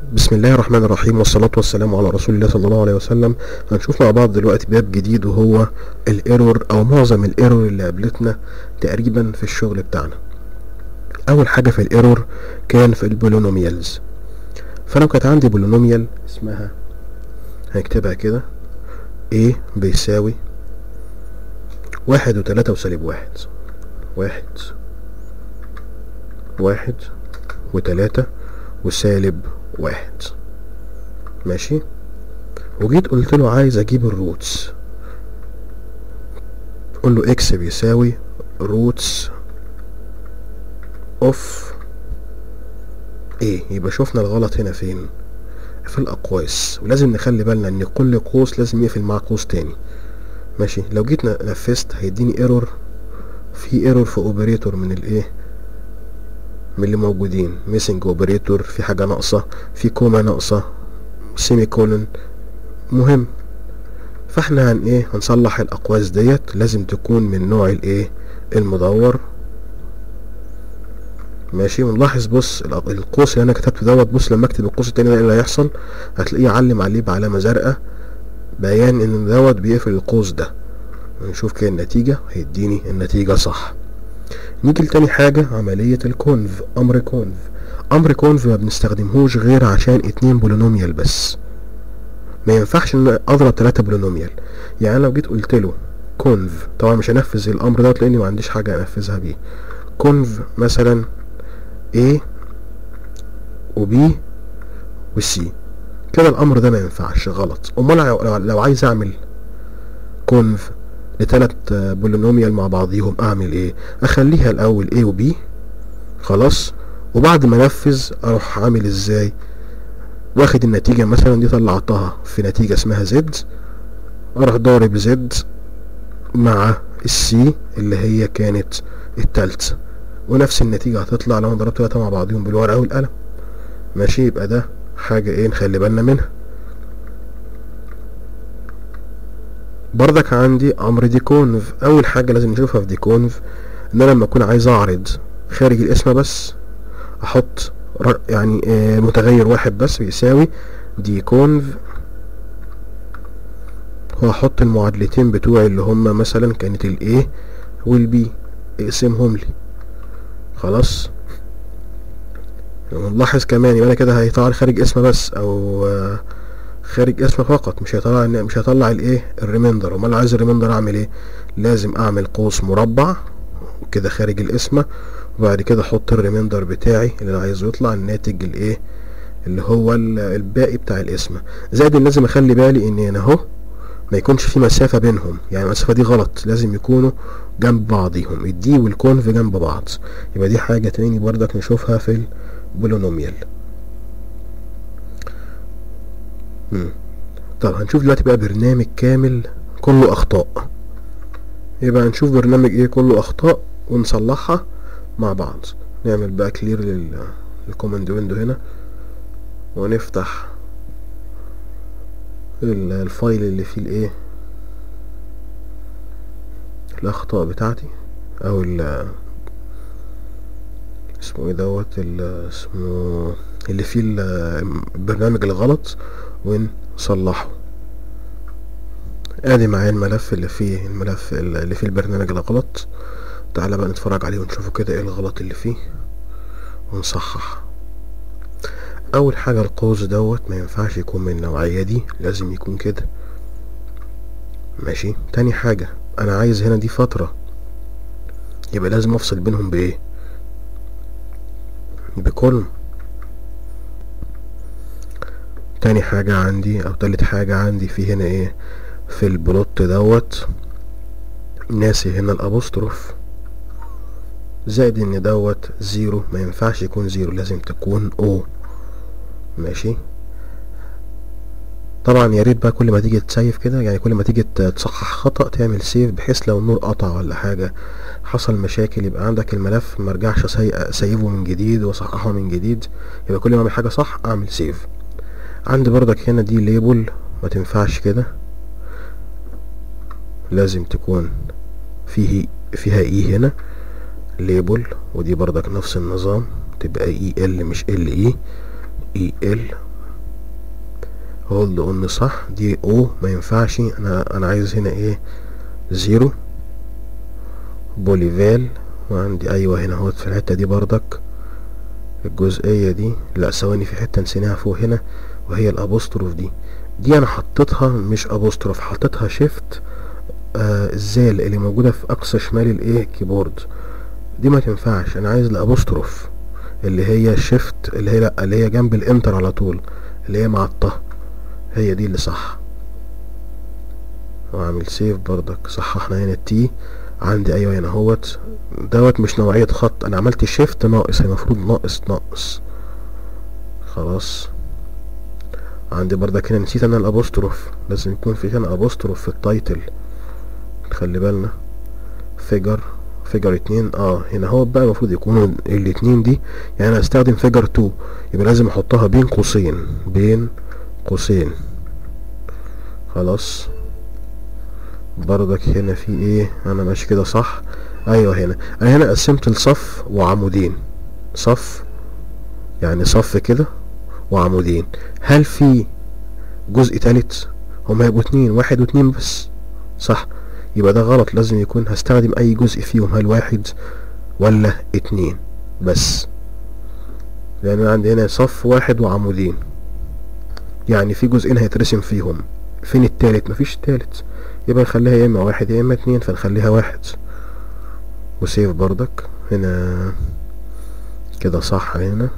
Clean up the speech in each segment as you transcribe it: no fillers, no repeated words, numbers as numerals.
بسم الله الرحمن الرحيم، والصلاة والسلام على رسول الله صلى الله عليه وسلم. هنشوف مع بعض دلوقتي باب جديد، وهو الايرور او معظم الايرور اللي قابلتنا تقريبا في الشغل بتاعنا. اول حاجة في الايرور كان في البولينوميالز. فلو كانت عندي بولينوميال اسمها، هنكتبها كده a بيساوي 1 و3 وسالب 1، 1 و3 وسالب 1. ماشي. وجيت قلت له عايز اجيب الروتس، قول له اكس بيساوي روتس اوف ايه. يبقى شوفنا الغلط هنا فين؟ في الاقواس، ولازم نخلي بالنا ان كل قوس لازم يقفل مع قوس تاني. ماشي. لو جيت نفذت هيديني ايرور، في ايرور في اوبريتور من الايه، من اللي موجودين، ميسنج اوبريتور، في حاجة ناقصة، في كوما ناقصة، سيمي كولن. مهم. فاحنا هنصلح الاقواس ديت، لازم تكون من نوع الايه، المدور. ماشي. ونلاحظ بص القوس اللي انا كتبته دوت، بص لما اكتب القوس التاني ده ايه اللي هيحصل؟ هتلاقيه علم عليه بعلامة زرقاء، بيان ان دوت بيقفل القوس ده. نشوف كده النتيجة، هيديني النتيجة صح. نيجي لتاني حاجة، عملية الكونف. امر كونف ما بنستخدمهوش غير عشان 2 بولينوميال بس. ما ينفعش ان اضرب 3 بولينوميال. يعني لو جيت قلت له كونف، طبعا مش هنفذ الامر ده لاني ما عنديش حاجة انفذها بيه. كونف مثلا A و B و C، كده الامر ده ما ينفعش، غلط. امال لو عايز اعمل كونف ل3 بولينوميال مع بعضيهم اعمل ايه؟ اخليها الاول A و B خلاص، وبعد ما انفذ اروح عامل ازاي؟ واخد النتيجة مثلا دي طلعتها في نتيجة اسمها Z، اروح ضارب Z مع السي اللي هي كانت التالتة، ونفس النتيجة هتطلع لو انا ضربت 3 مع بعضهم بالورقة والقلم. ماشي. يبقى ده حاجة نخلي بالنا منها. برضك عندي امر ديكونف. اول حاجة لازم نشوفها في ديكونف ان انا لما اكون عايز اعرض خارج الاسم بس، احط يعني متغير واحد بس بيساوي ديكونف، وهحط المعادلتين بتوعي اللي هما مثلا كانت الايه والبي، اقسمهم لي خلاص. نلاحظ كمان يبقى انا كده هيطلع خارج اسم بس، او خارج اسم فقط، مش هيطلع الايه الريميندر. امال عايز الريميندر اعمل ايه؟ لازم اعمل قوس مربع كده خارج الاسم، وبعد كده احط الريميندر بتاعي اللي انا عايزه يطلع الناتج الايه اللي هو الباقي بتاع الاسم. زائد لازم اخلي بالي ان هنا اهو ما يكونش في مسافة بينهم، يعني المسافة دي غلط، لازم يكونوا جنب بعضيهم، الدي والكونف جنب بعض. يبقى دي حاجة تاني برضك نشوفها في البولينوميال. طب هنشوف دلوقتي بقى برنامج كامل كله اخطاء. يبقى هنشوف برنامج كله اخطاء ونصلحها مع بعض. نعمل بقى كلير للكوماند ويندو هنا، ونفتح الفايل اللي فيه الاخطاء بتاعتي، او اسمه دوت اسمه اللي فيه البرنامج الغلط، ونصلحه. ادي معايا الملف اللي فيه البرنامج الغلط. تعالى بقى نتفرج عليه ونشوفه كده ايه الغلط اللي فيه ونصحح. اول حاجة القوس دوت ما ينفعش يكون من النوعية دي، لازم يكون كده. ماشي. تاني حاجة انا عايز هنا دي فترة، يبقى لازم افصل بينهم بايه؟ بكولم. تاني حاجة عندي او تالت حاجة عندي في هنا في البلوت دوت ناسي هنا الابوستروف، زائد ان دوت 0 ما ينفعش يكون 0، لازم تكون O. ماشي. طبعا يا ريت بقى كل ما تيجي تسيف كده، يعني كل ما تيجي تصحح خطأ تعمل سيف، بحيث لو النور قطع ولا حاجة حصل مشاكل يبقى عندك الملف مرجعش اسيفه من جديد واصححه من جديد. يبقى كل ما اعمل حاجة صح اعمل سيف. عندي برضك هنا دي ليبل، ما تنفعش كده، لازم تكون فيها هنا ليبل، ودي برضك نفس النظام، تبقى ال مش ال ال هولد اون صح، دي او ما ينفعش، انا عايز هنا ايه 0 بوليفال. وعندي ايوه هنا اهوت في الحته دي بردك الجزئيه دي، لا ثواني في حته نسيناها فوق هنا، وهي الابوستروف دي انا حطيتها مش ابوستروف، حطيتها شيفت الزال اللي موجوده في اقصى شمال الايه كيبورد، دي ما تنفعش، انا عايز الابوستروف اللي هي شيفت اللي هي لا اللي هي جنب الانتر على طول، اللي هي مع الطه، هي دي اللي صح. واعمل سيف بردك صححنا هنا التي عندي ايوه هنا اهوت دوت مش نوعية خط، انا عملت شيفت ناقص، هي المفروض ناقص خلاص. عندي بردك هنا نسيت انا الابوستروف، لازم يكون في هنا ابوستروف في التايتل، خلي بالنا. فيجر 2 هنا هو بقى المفروض يكونوا الاتنين دي، يعني انا هستخدم فيجر 2 يبقى لازم احطها بين قوسين خلاص. بردك هنا في ايه، انا ماشي كده صح. ايوه انا هنا قسمت الصف وعمودين، صف يعني صف كده وعمودين، هل في جزء تالت؟ هما هيبقوا 2 1 و2 بس صح، يبقى ده غلط، لازم يكون هستخدم اي جزء فيهم، هل 1 ولا 2 بس، لان انا عندي هنا صف 1 وعمودين، يعني في جزئين هيترسم فيهم، فين التالت؟ مفيش تالت، يبقى نخليها يا اما 1 يا اما 2، فنخليها 1 وسيف بردك هنا كده صح. هنا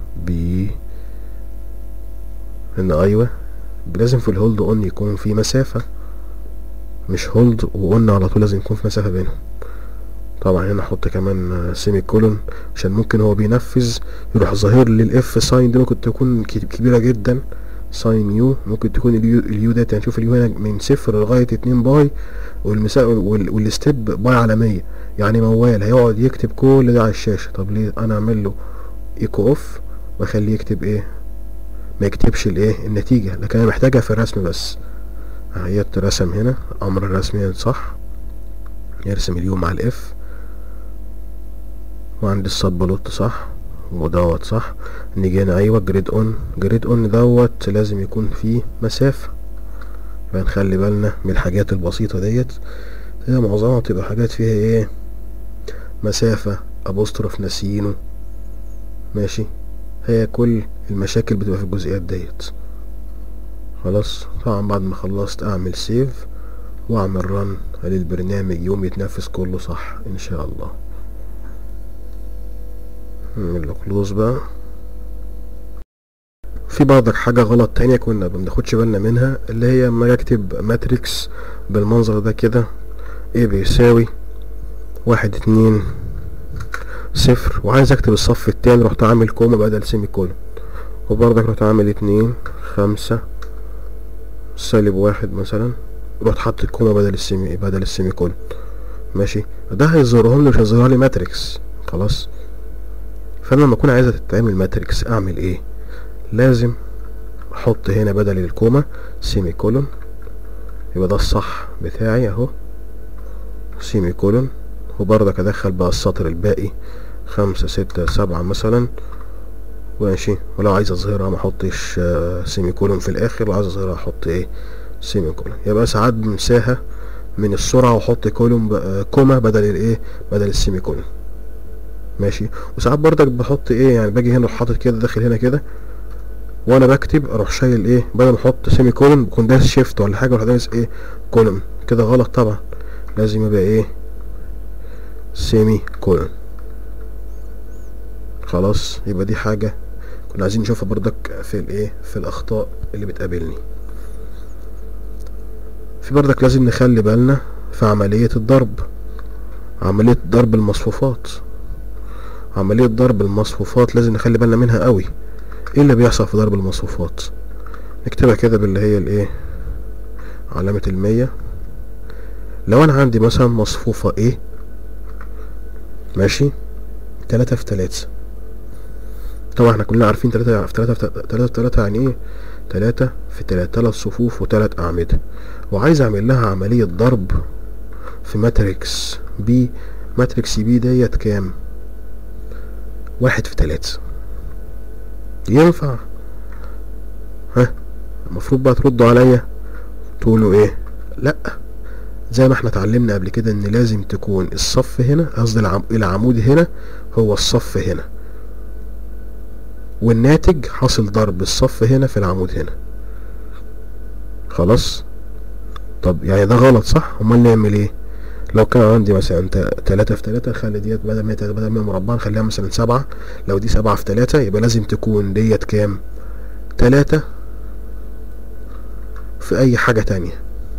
هنا ايوه لازم في الهولد اون يكون في مسافة، مش هولد وقلنا على طول لازم يكون في مسافة بينهم. طبعا هنا احط كمان سيمي كولون عشان ممكن هو بينفذ يروح ظاهر لي الاف ساين دي، ممكن تكون كبيرة جدا، ساين يو ممكن تكون اليو ده، يعني شوف اليو هنا من 0 لغاية 2 باي، والستيب باي على 100، يعني موال هيقعد يكتب كل ده على الشاشة. طب ليه انا اعمل له ايكو اوف واخليه يكتب ايه، ما يكتبش الايه النتيجة، لكن انا محتاجها في الرسم بس. اهي رسم هنا امر الرسمي صح، يرسم اليو مع الاف، وعندي السب بلوت صح ودوت صح. نيجي هنا ايوه جريد اون دوت لازم يكون فيه مسافة، فنخلي بالنا من الحاجات البسيطة ديت، هي معظمها بتبقى حاجات فيها ايه مسافة ابوستروف ناسيينه ماشي، هي كل المشاكل بتبقى في الجزئيات ديت خلاص. طبعا بعد ما خلصت اعمل سيف واعمل رن للبرنامج يوم يتنفذ كله صح ان شاء الله. نعمل له كلوز بقى. في برضك حاجة غلط تانية كنا بناخدش بالنا منها، اللي هي اما اكتب ماتريكس بالمنظر ده كده ايه بيساوي 1 2 0، وعايز اكتب الصف التاني رحت عامل كوما بدل سيمي كولون، وبرضك رحت عامل 2 5 -1 مثلا، رحت حاطط الكوما بدل السيمي كولون ماشي، ده هيظهرهم لي مش هيظهر لي ماتريكس خلاص. فانا لما اكون عايزة تتعمل ماتريكس اعمل ايه؟ لازم احط هنا بدل الكوما سيمي كولون، يبقى ده الصح بتاعي اهو سيمي كولون، وبرضك ادخل بقى السطر الباقي 5 6 7 مثلا ماشي. ولو عايز اظهرها ما احطش سيمي كولون في الاخر، وعايز اظهرها احط ايه سيمي كولون. يبقى ساعات بنساها من السرعة واحط كولون كوما بدل الايه بدل السيمي كولون ماشي. وساعات برضك بحط ايه، يعني باجي هنا حاطط كده داخل هنا كده وانا بكتب اروح شايل ايه، بدل ما احط سيمي كولون بكون دايس شيفت ولا حاجه، واروح دايس ايه كولون، كده غلط طبعا، لازم يبقى ايه سيمي كولون خلاص. يبقى دي حاجه كنا عايزين نشوفها برضك في الايه في الاخطاء اللي بتقابلني. في برضك لازم نخلي بالنا في عمليه الضرب، عمليه ضرب المصفوفات، عمليه ضرب المصفوفات لازم نخلي بالنا منها قوي. ايه اللي بيحصل في ضرب المصفوفات؟ نكتبها كده باللي هي الايه علامة 100. لو انا عندي مثلا مصفوفة A ماشي 3 في 3، طبعا احنا كلنا عارفين 3 في 3 في 3 يعني ايه 3 في 3 صفوف و3 اعمدة، وعايز اعمل لها عملية ضرب في ماتريكس B. ماتريكس B ديت كام؟ 1 في 3 ينفع؟ ها المفروض بقى تردوا عليا تقولوا ايه؟ لا، زي ما احنا اتعلمنا قبل كده ان لازم تكون الصف هنا، قصدي العمود هنا هو الصف هنا، والناتج حاصل ضرب الصف هنا في العمود هنا. خلاص؟ طب يعني ده غلط صح؟ امال نعمل ايه؟ لو كان عندي مثلا 3 في 3 نخلي ديت بدل ما هي 100 مربع نخليها مثلا 7. لو دي 7 في 3 يبقى لازم تكون ديت كام؟ 3 في اي حاجة تانية.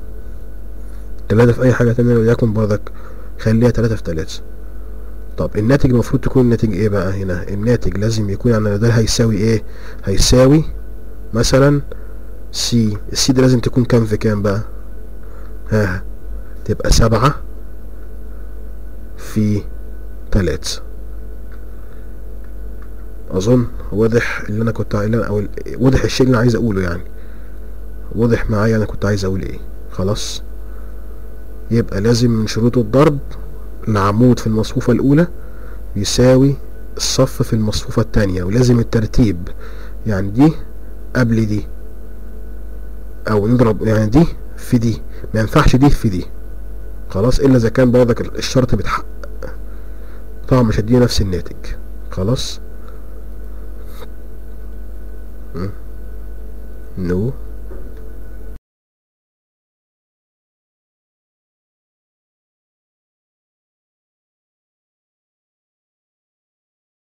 3 في اي حاجة تانية وليكن برضك خليها 3 في 3. طب الناتج المفروض تكون الناتج ايه بقى هنا؟ الناتج لازم يكون يعني ده هيساوي ايه؟ هيساوي مثلا سي. السي دي لازم تكون كام في كام بقى؟ ها، تبقى 7 في 3. اظن واضح اللي انا كنت او واضح الشيء اللي انا عايز اقوله يعني. واضح معايا انا كنت عايز اقول ايه؟ خلاص. يبقى لازم من شروط الضرب العمود في المصفوفة الاولى يساوي الصف في المصفوفة التانية، ولازم الترتيب يعني دي قبل دي، او نضرب يعني دي في دي، ما ينفعش دي في دي. خلاص، الا اذا كان برضك الشرط بيتحقق، طبعا مش هديه نفس الناتج. خلاص. نو